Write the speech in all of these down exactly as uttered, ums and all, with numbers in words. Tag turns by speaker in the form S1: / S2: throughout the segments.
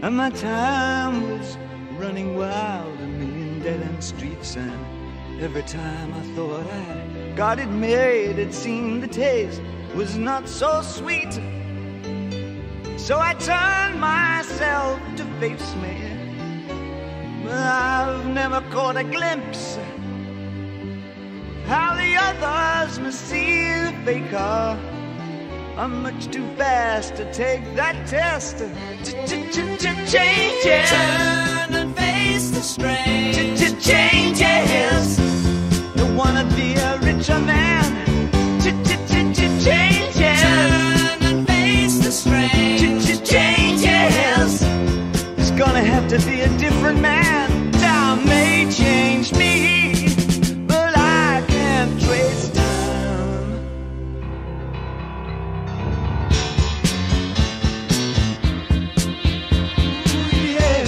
S1: and my time was running wild, a million dead-end streets, and every time I thought I got it made, it seemed the taste was not so sweet. So I turned myself to face me, but I've never caught a glimpse how the others must see the faker. I'm much too fast to take that test. Changes.
S2: Turn and face the strain.
S1: Changes. Don't wanna be a richer man. Changes.
S2: Turn and face the strain.
S1: Changes. It's gonna have to be a different man. Time may change me, but I can't trace time. Ooh, yeah.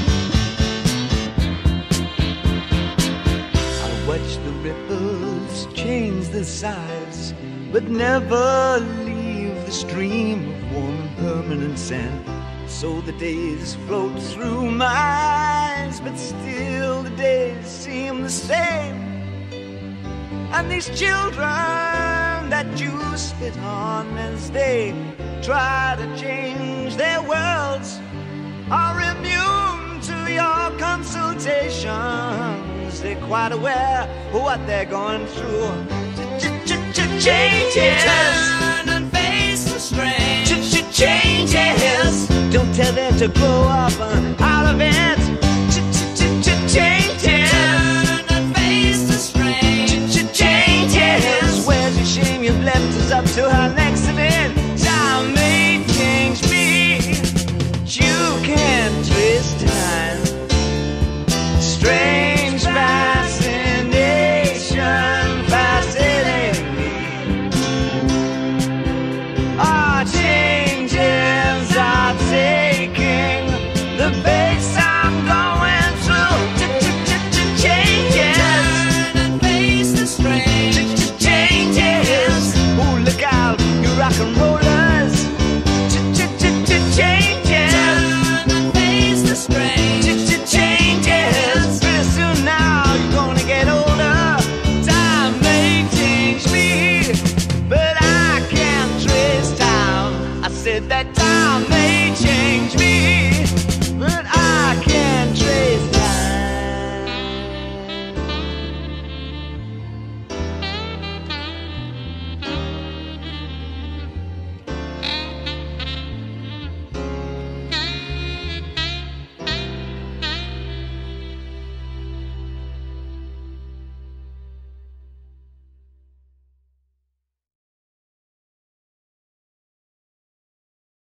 S1: I watch the ripples change their size, but never leave the stream of warm and permanent sand. So the days float through my eyes, but still the days seem the same. And these children that you spit on as they try to change their worlds are immune to your consultations. They're quite aware of what they're going through. Changes.
S2: Turn and face the strain.
S1: Changes. Don't tell them to grow up out of it. Changes.
S2: Turn and face the strain.
S1: Changes. Where's your shame? You've left us up to our next event. Time may change me, but you can't twist time. Strange fascination fascinating me. Our changes are taking the pace I'm going through. Changes.
S2: Turn and face the strain.
S1: Changes. Oh, look out, you rock and rollers. Changes.
S2: Turn and face the strain.
S1: Changes. Pretty soon now you're gonna get older. Time may change me, but I can't trace time. I said that time